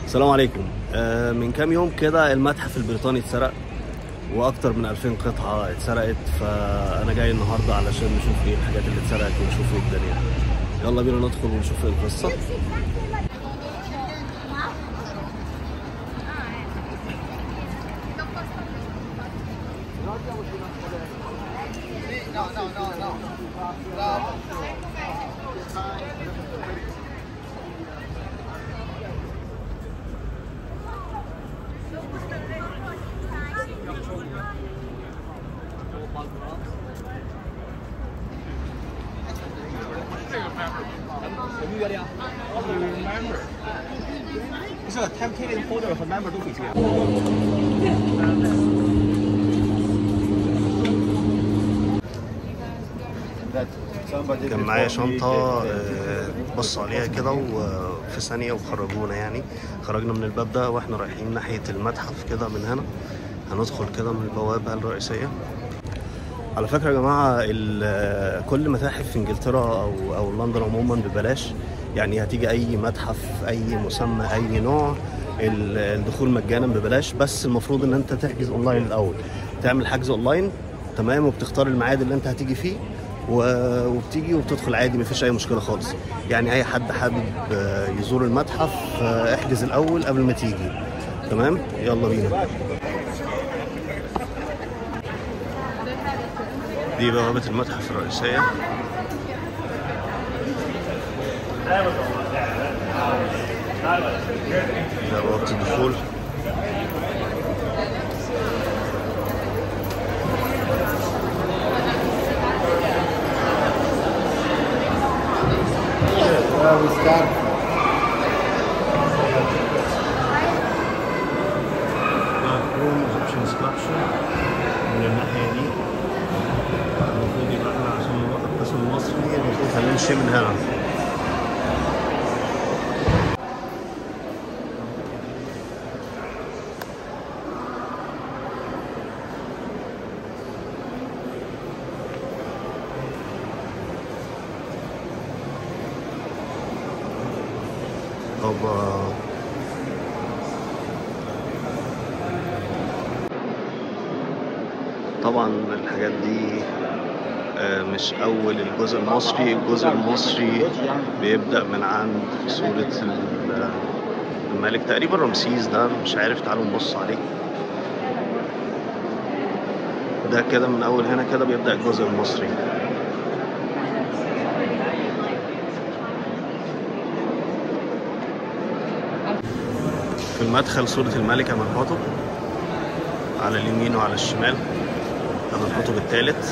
السلام عليكم. من كام يوم كده المتحف البريطاني اتسرق، واكتر من 2000 قطعة اتسرقت، فانا جاي النهارده علشان نشوف ايه الحاجات اللي اتسرقت ونشوف ايه الدنيا. يلا بينا ندخل ونشوف ايه القصة. كان معايا شنطة بص عليها كده وفي ثانية وخرجونا، يعني خرجنا من الباب ده واحنا رايحين ناحية المتحف كده من هنا. هندخل كده من البوابة الرئيسية. على فكرة يا جماعة، كل متاحف في انجلترا او لندن عموما ببلاش، يعني هتيجي اي متحف اي مسمى اي نوع الدخول مجانا ببلاش، بس المفروض ان انت تحجز اونلاين الاول، تعمل حجز اونلاين تمام، وبتختار الميعاد اللي انت هتيجي فيه وبتيجي وبتدخل عادي، مفيش اي مشكله خالص. يعني اي حد حابب يزور المتحف احجز الاول قبل ما تيجي. تمام، يلا بينا. دي بوابه المتحف الرئيسيه. ده بوابه الدخول. من الناحية دي المفروض يبقى احنا عشان نروح القسم المصري المفروض هنمشي من هنا. طبعا الحاجات دي مش اول الجزء المصري. الجزء المصري بيبدأ من عند صورة الملك تقريبا رمسيس، ده مش عارف، تعالوا نبص عليه. ده كده من اول هنا كده بيبدأ الجزء المصري. في المدخل صورة الملك أمنحتب على اليمين وعلى الشمال. أمنحتب الثالث.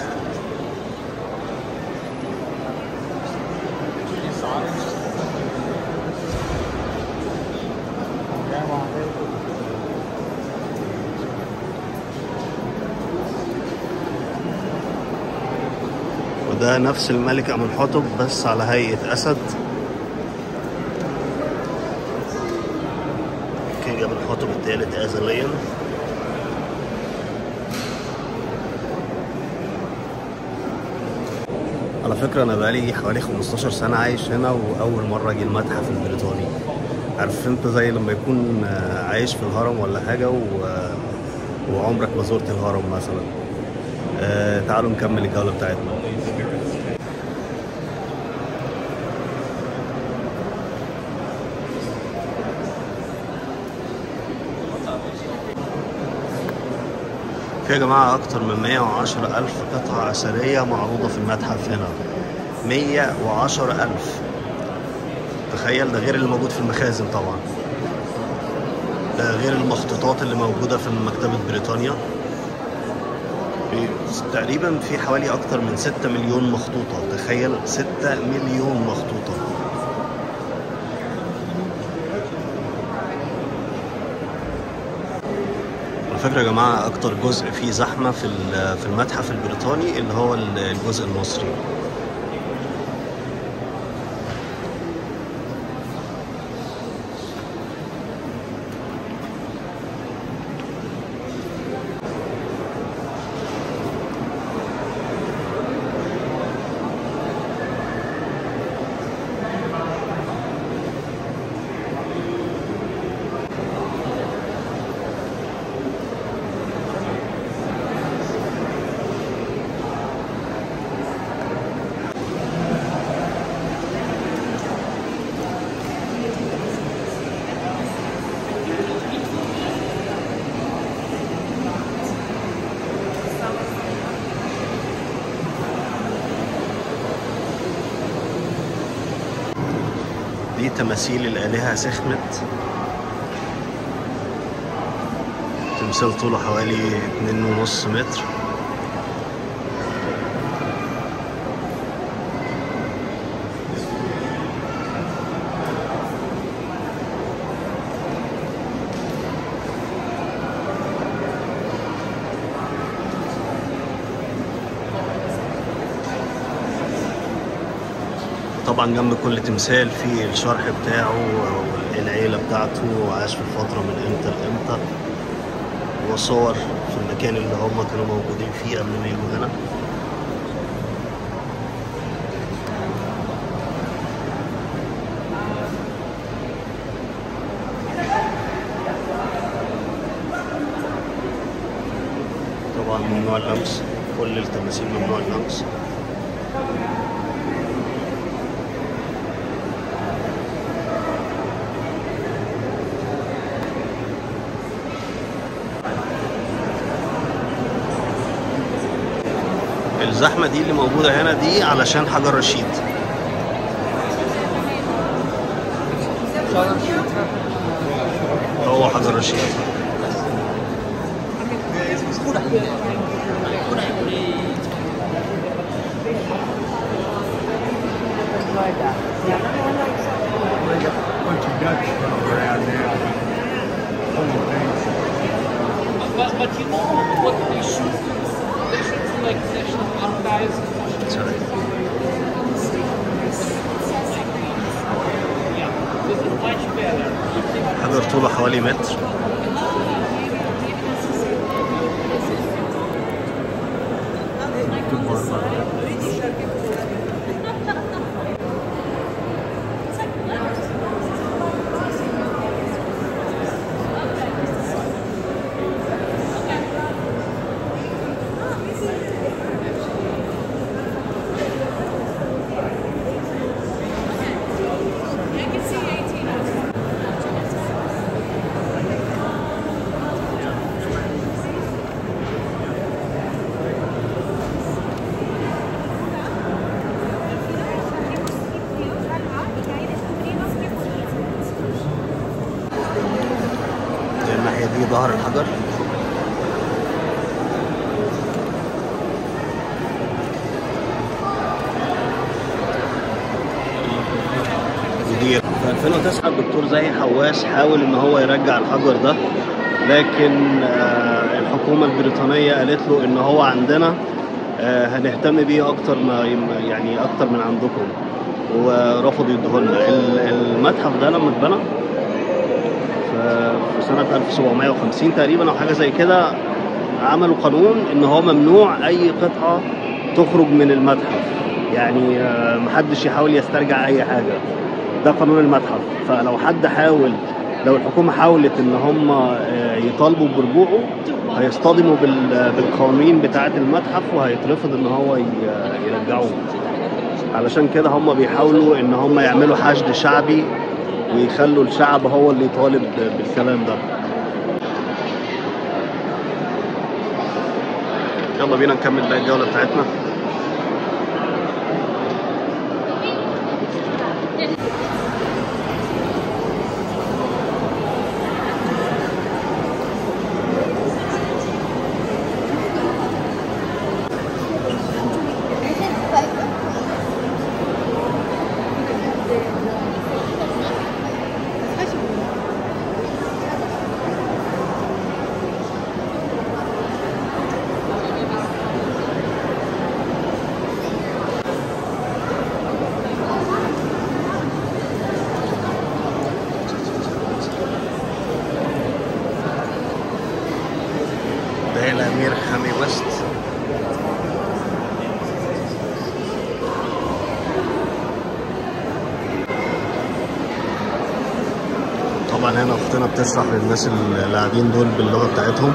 وده نفس الملك أمنحتب بس على هيئة أسد. كينج أمنحتب الثالث أزليا. على فكرة أنا بقالي حوالي 15 سنة عايش هنا، وأول مرة أجي المتحف البريطاني. عارف أنت زي لما يكون عايش في الهرم ولا حاجة وعمرك ما زرت الهرم مثلا. تعالوا نكمل الجولة بتاعتنا. في يا جماعة أكتر من 110,000 قطعة أثرية معروضة في المتحف هنا. 110,000، تخيل. ده غير اللي موجود في المخازن طبعا، ده غير المخطوطات اللي موجودة في مكتبة بريطانيا. تقريبا في حوالي أكتر من 6 مليون مخطوطة. تخيل، 6 مليون مخطوطة. الفكرة يا جماعة أكتر جزء فيه زحمة في المتحف البريطاني اللي هو الجزء المصري. تماثيل الآلهة سخمت. تمثال طوله حوالي 2.5 متر. طبعا جنب كل تمثال في الشرح بتاعه والعيلة بتاعته وعاش في الفترة من امتى لامتى، وصور في المكان اللي هم كانوا موجودين فيه قبل ما يجوا هنا. طبعا ممنوع اللمس، كل التماثيل ممنوع اللمس. الزحمة دي اللي موجودة هنا دي علشان حجر رشيد. هو حجر رشيد. But you know what they shoot? They shoot like national archives. Yeah, this is much better. حجر طوله حوالي متر. الناحية دي ظهر الحجر. ودي في 2009 الدكتور زاهي حواس حاول ان هو يرجع الحجر ده، لكن الحكومة البريطانية قالت له ان هو عندنا هنهتم بيه اكتر يعني اكتر من عندكم، ورفضوا يديهولنا. المتحف ده لما اتبنى في سنة 1750 تقريبا او حاجة زي كده، عملوا قانون ان هو ممنوع اي قطعة تخرج من المتحف، يعني محدش يحاول يسترجع اي حاجة. ده قانون المتحف. فلو حد حاول، لو الحكومة حاولت ان هم يطالبوا برجوعه، هيصطدموا بالقوانين بتاعة المتحف وهيترفض ان هو يرجعوه. علشان كده هم بيحاولوا ان هم يعملوا حشد شعبي ويخلوا الشعب هو اللي يطالب بالكلام ده. يلا بينا نكمل بقى الجولة بتاعتنا. ده الأمير حامي وست. طبعا هنا اختنا بتشرح للناس اللي قاعدين دول باللغة بتاعتهم.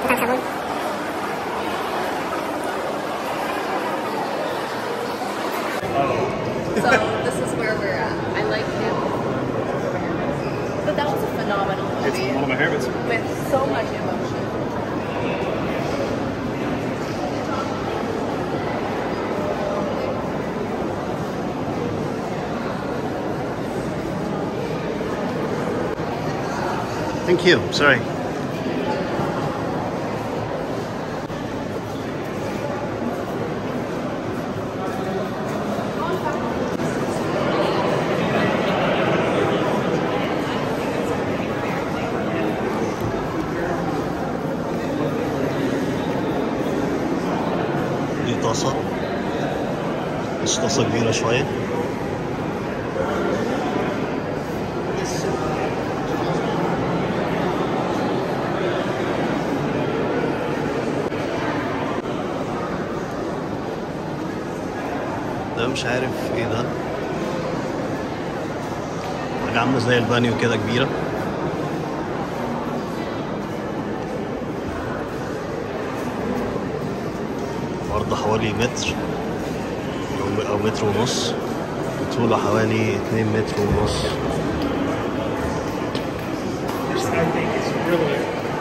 So this is where we're at. I like him. But that was a phenomenal movie. It's one of my favorites. With so much emotion. Thank you. Sorry. دي طاسة، مش طاسة كبيرة شوية. ده مش عارف ايه ده، حاجة عاملة زي البانيو كده كبيرة. عرضه حوالي متر أو متر ونص، وطوله حوالي 2 متر ونص. I think it's really.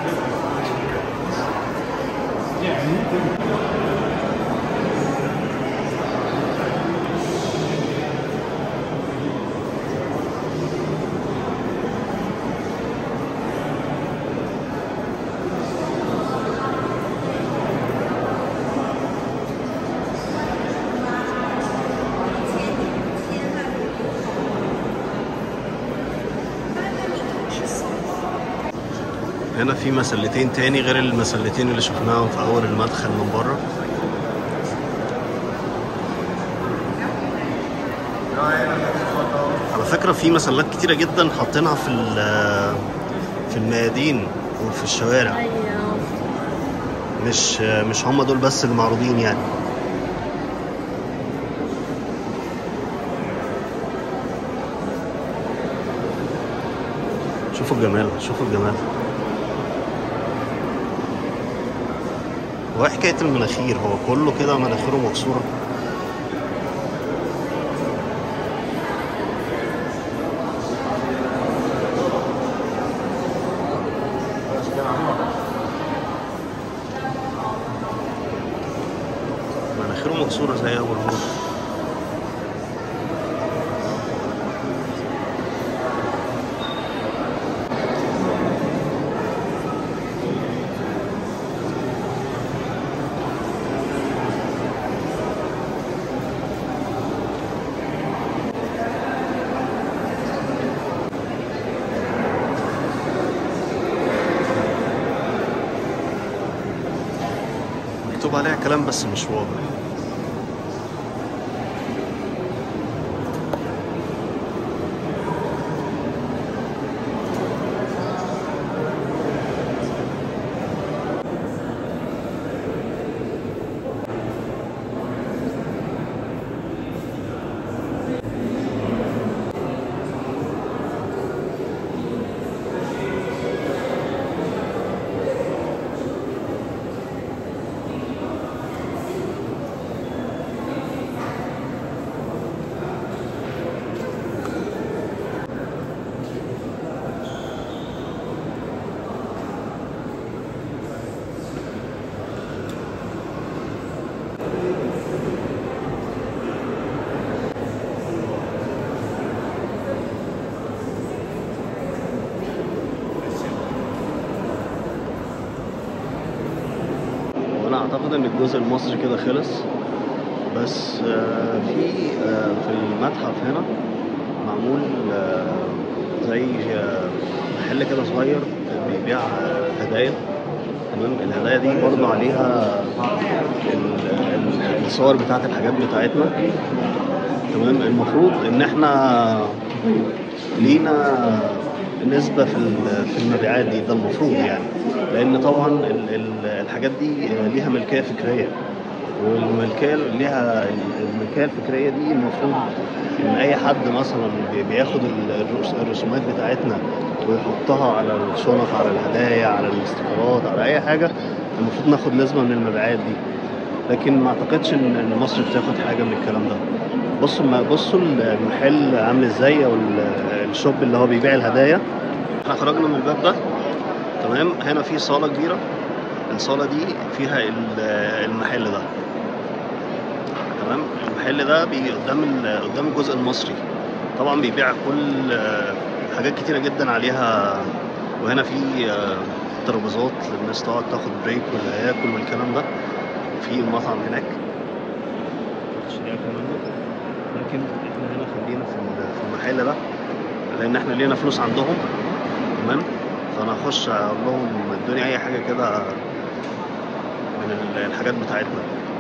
هنا في مسلتين تاني غير المسلتين اللي شفناهم في أول المدخل من بره. على فكرة في مسلات كتيرة جدا حاطينها في الميادين وفي الشوارع، مش هم دول بس اللي معروضين يعني. شوفوا الجمال، شوفوا الجمال. هو حكاية المناخير، هو كله كده مناخيره مكسورة. مناخيره مكسورة زي أبو الهول. مكتوب عليها كلام بس مش واضح. وانا اعتقد ان الجزء المصري كده خلص، بس في المتحف هنا معمول زي محل كده صغير بيبيع هدايا. تمام، الهدايا دي برضه عليها الصور بتاعت الحاجات بتاعتنا. تمام، المفروض ان احنا لينا نسبة في المبيعات دي، ده المفروض يعني، لان طبعا الحاجات دي ليها ملكية فكرية، والملكية الفكرية دي المفروض ان اي حد مثلا بياخد الرسومات بتاعتنا ويحطها على الشنط، على الهدايا، على الاستيكرات، على اي حاجه. المفروض ناخد نسبه من المبيعات دي، لكن ما اعتقدش ان مصر بتاخد حاجه من الكلام ده. بصوا المحل عامل ازاي، او الشوب اللي هو بيبيع الهدايا. احنا خرجنا من الباب ده، تمام. هنا في صاله كبيره، الصاله دي فيها المحل ده، تمام. المحل ده قدام الجزء المصري، طبعا بيبيع كل حاجات كتيره جدا عليها. وهنا في ترابيزات للناس تقعد تاخد بريك ولا ياكل والكلام ده. في المطعم هناك لكن احنا هنا خلينا في المحل ده، لان احنا لينا فلوس عندهم، تمام. فانا هخش اقول لهم ادوني اي حاجه كده من الحاجات بتاعتنا،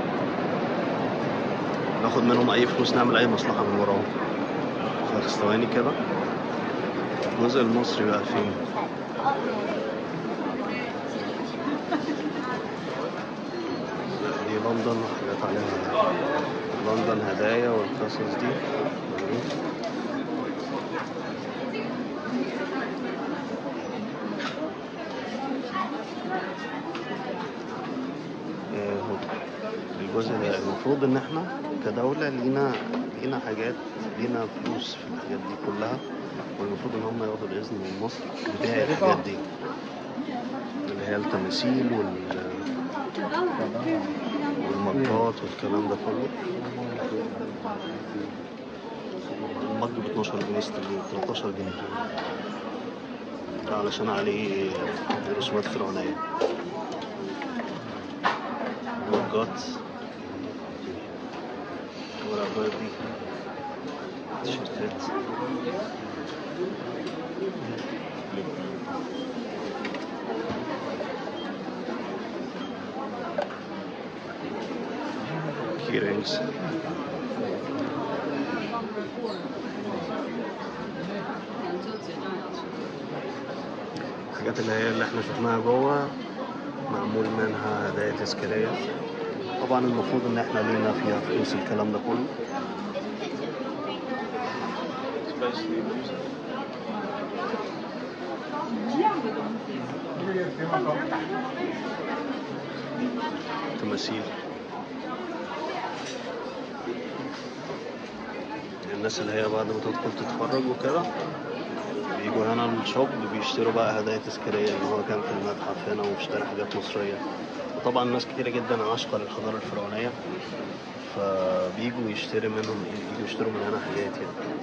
ناخد منهم اي فلوس، نعمل اي مصلحه من وراهم. ثواني كده، الجزء المصري بقى فين؟ دي لندن وحاجات عليها لندن هدايا والقصص دي. الجزء ده المفروض ان احنا كدولة لينا حاجات، لينا فلوس في الحاجات دي كلها، والمفروض ان هم ياخدوا الاذن من مصر بتاع الحاجات دي، اللي هي التماثيل والمجات والكلام ده كله. المج ب 12 جنيه استرليني، 13 جنيه، علشان عليه رسومات فرعونية. مجات والعباية دي، تيشيرتات. كيرينجز، الحاجات اللي احنا شفناها جوه معمول منها هدايا تذكارية. طبعا المفروض ان احنا لينا فيها فلوس الكلام ده كله. تماثيل، الناس اللي هي بعد ما تدخل تتفرج وكده بيجوا هنا الشوب، بيشتروا بقى هدايا تذكارية، اللي هو كان في المتحف هنا واشترى حاجات مصرية. وطبعا ناس كتيرة جدا عاشقة للحضارة الفرعونية، فبيجوا يشتروا من هنا حاجات يعني.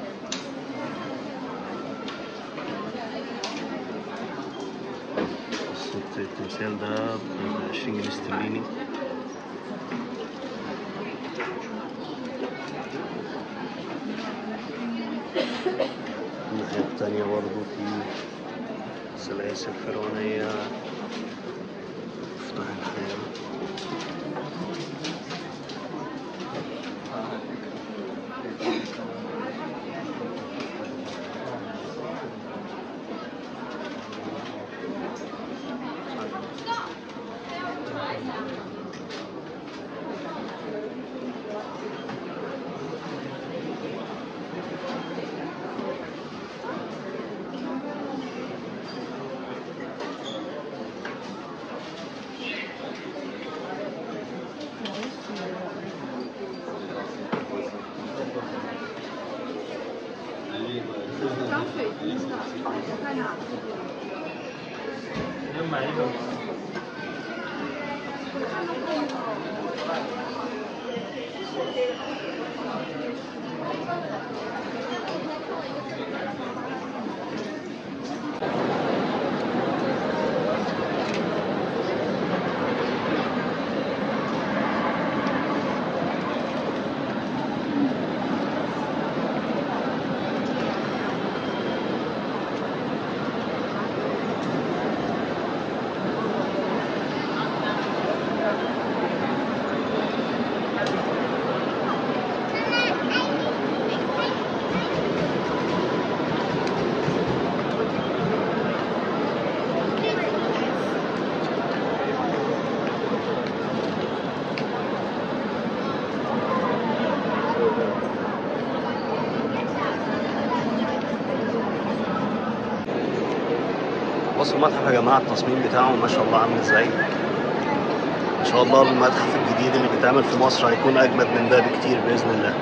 التمثال ده ب20 جنيه استرليني. الناحية التانية برضو في سلاسل فرعونية، مفتاح الحياة. المتحف يا جماعه، التصميم بتاعه ما شاء الله عامل ازاي. ان شاء الله المتحف الجديد اللي بيتعمل في مصر هيكون اجمد من ده بكتير باذن الله.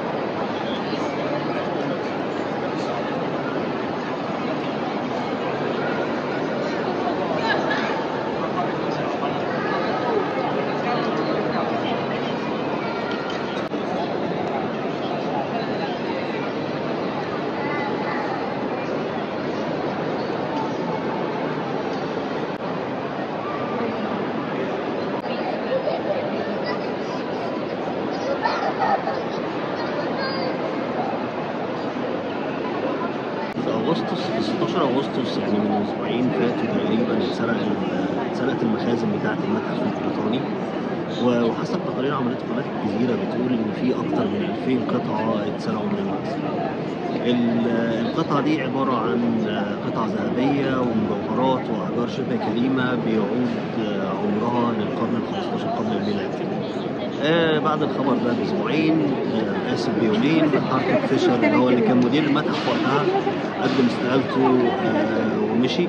في 16 أغسطس يعني من أسبوعين فاتوا تقريبا اتسرقت المخازن بتاعة المتحف البريطاني، وحسب تقارير عملته قناة الجزيرة بتقول إن في أكتر من 2000 قطعة اتسرقوا من المتحف. القطعة دي عبارة عن قطع ذهبية ومجوهرات وأحجار شبه كريمة بيعود عمرها للقرن ال15 قبل الميلاد. بعد الخبر ده بأسبوعين بيومين هارتوغ فيشر اللي هو اللي كان مدير المتحف وقتها قدم استقالته ومشي.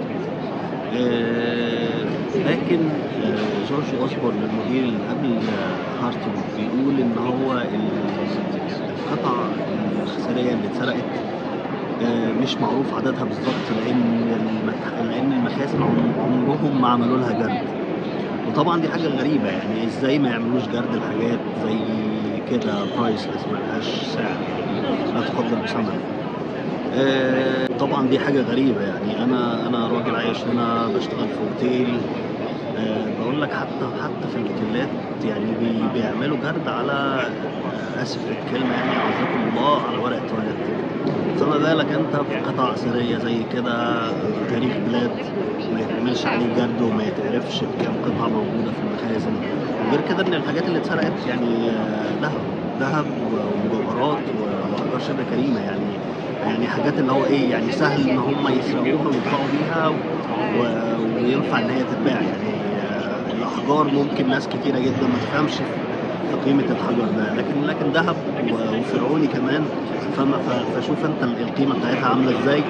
لكن جورج أوسبورن المدير اللي قبل هارتوغ بيقول إن هو القطع الأثرية اللي اتسرقت مش معروف عددها بالظبط، لأن المخازن عمرهم ما عملوا لها جرد. وطبعا دي حاجة غريبة، يعني ازاي ما يعملوش جرد الحاجات زي كده برايسلس ملهاش سعر لا تقدر بثمن. طبعا دي حاجة غريبة، يعني أنا راجل عايش هنا بشتغل في اوتيل، بقول لك حتى في الاوتيلات يعني بيعملوا جرد على آسف في الكلمة يعني عزكم الله على ورق تواليت، فما بالك أنت في قطع أثرية زي كده تاريخ بلاد ما يتعملش عليه جرد وما يتعرفش بكام قطعة موجودة في المخازن. وغير كده إن الحاجات اللي اتسرقت يعني ذهب ومجوهرات وأحجار شبه كريمة، يعني حاجات اللي هو إيه يعني سهل إن هم يسرقوها ويدفعوا بيها وينفع إن هي تتباع. يعني الأحجار ممكن ناس كتيرة جدا ما تفهمش في قيمة الحجر ده، لكن ذهب وفرعوني كمان، فشوف انت القيمة بتاعتها عاملة ازاي.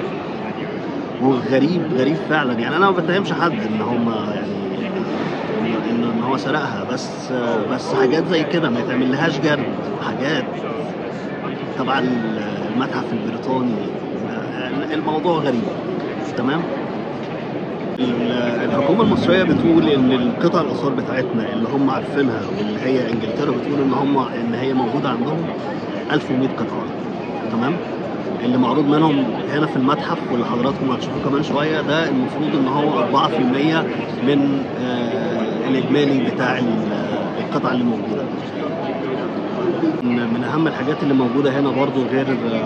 وغريب فعلا، يعني انا ما بتهمش حد ان هم يعني ان هو سرقها، بس حاجات زي كده ما يتعمل لهاش جرد، حاجات تبع المتحف البريطاني، الموضوع غريب. تمام. الحكومة المصرية بتقول ان القطع الآثار بتاعتنا اللي هم عارفينها واللي هي انجلترا بتقول ان هي موجودة عندهم 1100 قطعة. تمام. اللي معروض منهم هنا في المتحف واللي حضراتكم هتشوفوه كمان شوية ده المفروض ان هو 4% من الاجمالي بتاع القطع اللي موجودة. من اهم الحاجات اللي موجودة هنا برضو غير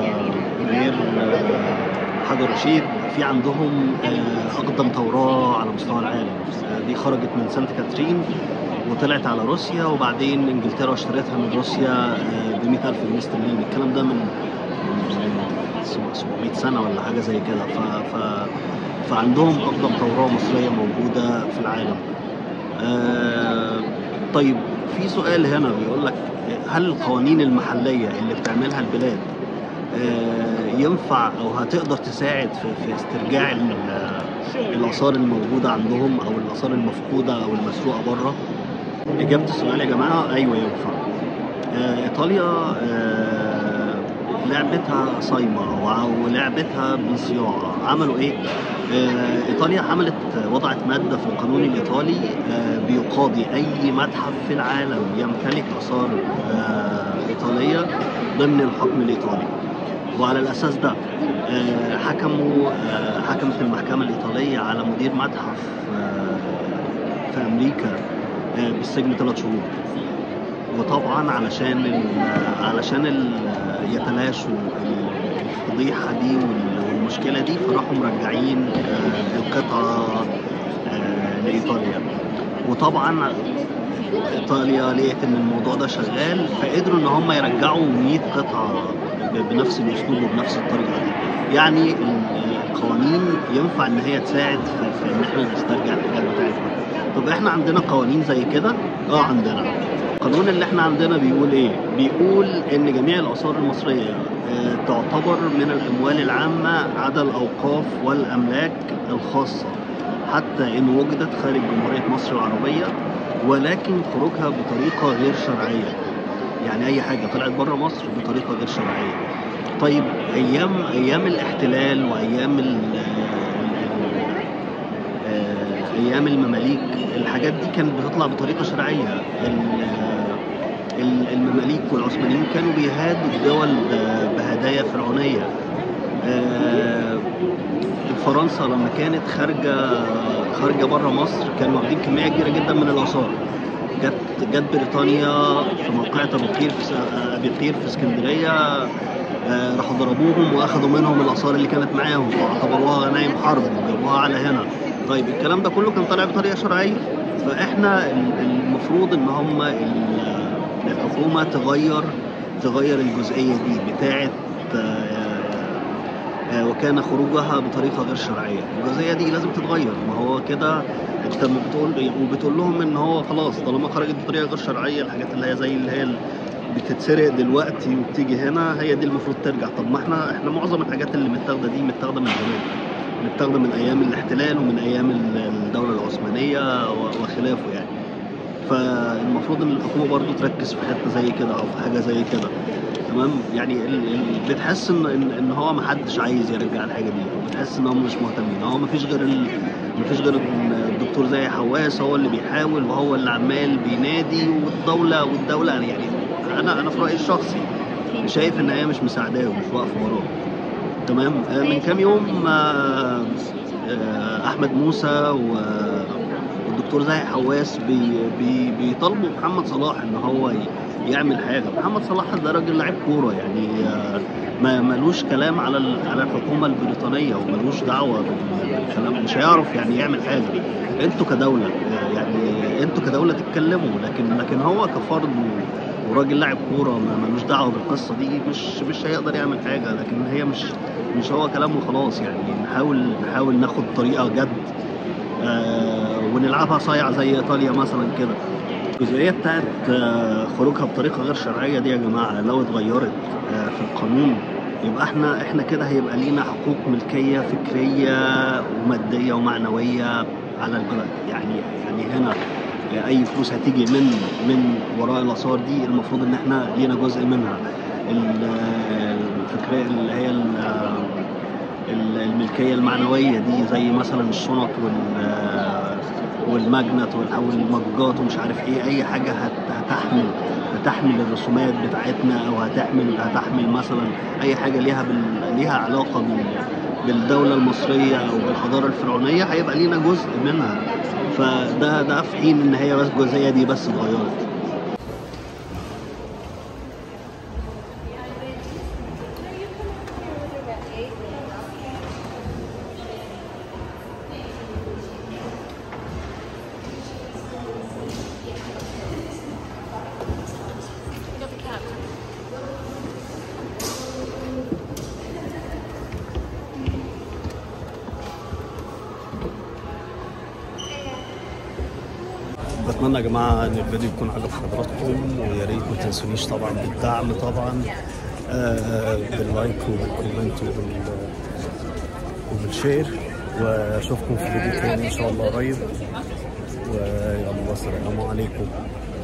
حجر رشيد، في عندهم أقدم توراة على مستوى العالم. دي خرجت من سانت كاترين وطلعت على روسيا، وبعدين انجلترا اشتريتها من روسيا ب 100,000 جنيه استرليني. الكلام ده من 700 سنة ولا حاجة زي كده. فعندهم أقدم توراة مصرية موجودة في العالم. طيب في سؤال هنا بيقول لك هل القوانين المحلية اللي بتعملها البلاد ينفع أو هتقدر تساعد في استرجاع الآثار الموجودة عندهم أو الآثار المفقودة أو المسروقة بره؟ إجابة السؤال يا جماعة أيوة ينفع. إيطاليا لعبتها صايمة ولعبتها بصياعة. عملوا إيه؟ إيطاليا وضعت مادة في القانون الإيطالي بيقاضي أي متحف في العالم يمتلك آثار إيطالية ضمن الحكم الإيطالي. وعلى الأساس ده حكمت المحكمة الإيطالية على مدير متحف في أمريكا بالسجن 3 شهور. وطبعا علشان يتلاشوا الفضيحة دي والمشكلة دي، فراحوا مرجعين القطعة لإيطاليا. وطبعا إيطاليا لقيت إن الموضوع ده شغال، فقدروا إن هم يرجعوا 100 قطعة بنفس الأسلوب وبنفس الطريقة دي. يعني القوانين ينفع إن هي تساعد في إن إحنا نسترجع الحاجات بتاعتنا. طب إحنا عندنا قوانين زي كده؟ عندنا. القانون اللي إحنا عندنا بيقول إيه؟ بيقول إن جميع الآثار المصرية تعتبر من الأموال العامة عدا الأوقاف والأملاك الخاصة حتى إن وجدت خارج جمهورية مصر العربية، ولكن خروجها بطريقة غير شرعية. يعني أي حاجة طلعت بره مصر بطريقة غير شرعية. طيب أيام الاحتلال وأيام أيام المماليك الحاجات دي كانت بتطلع بطريقة شرعية. المماليك والعثمانيين كانوا بيهادوا الدول بهدايا فرعونية. فرنسا لما كانت خارجة بره مصر كانوا واخدين كمية كبيرة جدا من الآثار. جت بريطانيا في موقعة أبيقير في اسكندرية، راحوا ضربوهم واخدوا منهم الآثار اللي كانت معاهم واعتبروها غنايم حرب وجابوها على هنا. طيب الكلام ده كله كان طالع بطريقة شرعية. فاحنا المفروض ان هم الحكومة تغير الجزئية دي بتاعت وكان خروجها بطريقة غير شرعية. الجزئية دي لازم تتغير. ما هو كده انت بتقول لهم ان هو خلاص طالما خرجت بطريقة غير شرعية، الحاجات اللي هي زي اللي هي بتتسرق دلوقتي وبتيجي هنا هي دي المفروض ترجع. طب ما احنا معظم الحاجات اللي متاخده دي متاخده من زمان، متاخده من ايام الاحتلال ومن ايام الدولة العثمانية وخلافه يعني. فالمفروض ان الحكومة برضو تركز في حتة زي كده او في حاجة زي كده. تمام. يعني بتحس ان هو محدش عايز يرجع الحاجه دي، بتحس ان هم مش مهتمين. هو مفيش غير الدكتور زاهي حواس هو اللي بيحاول وهو اللي عمال بينادي، والدوله يعني انا في رايي الشخصي شايف ان هي مش مساعداه ومش واقفه وراه. تمام. من كام يوم احمد موسى والدكتور زاهي حواس بيطالبوا محمد صلاح ان هو يعمل حاجه. محمد صلاح ده راجل لاعب كوره يعني، ملوش كلام على الحكومه البريطانيه وملوش دعوه بالكلام، مش هيعرف يعني يعمل حاجه. انتوا كدوله يعني انتوا كدوله تتكلموا، لكن هو كفرد وراجل لاعب كوره ملوش دعوه بالقصه دي، مش هيقدر يعمل حاجه. لكن هي مش هو كلامه خلاص يعني. نحاول ناخد طريقه جد ونلعبها صايع زي ايطاليا مثلا كده. الجزئيه بتاعت خروجها بطريقه غير شرعيه دي يا جماعه لو اتغيرت في القانون يبقى احنا كده هيبقى لينا حقوق ملكيه فكريه وماديه ومعنويه على البلد. يعني هنا اي فلوس هتيجي من وراء الاثار دي المفروض ان احنا لينا جزء منها. الفكريه اللي هي الملكيه المعنويه دي زي مثلا الشنط والماجنت والمجات ومش عارف ايه. اي حاجه هتحمل الرسومات بتاعتنا او هتحمل مثلا اي حاجه ليها علاقه بالدوله المصريه او بالحضاره الفرعونيه هيبقى لينا جزء منها. فده في حين ان هي بس الجزئيه دي بس اتغيرت. بتمنى يا جماعه ان الفيديو يكون عجب حضراتكم، ويا ريت ما تنسونيش طبعا بالدعم طبعا باللايك وبالكومنت وبالشير، واشوفكم في فيديو تاني ان شاء الله قريب. ويلا السلام عليكم.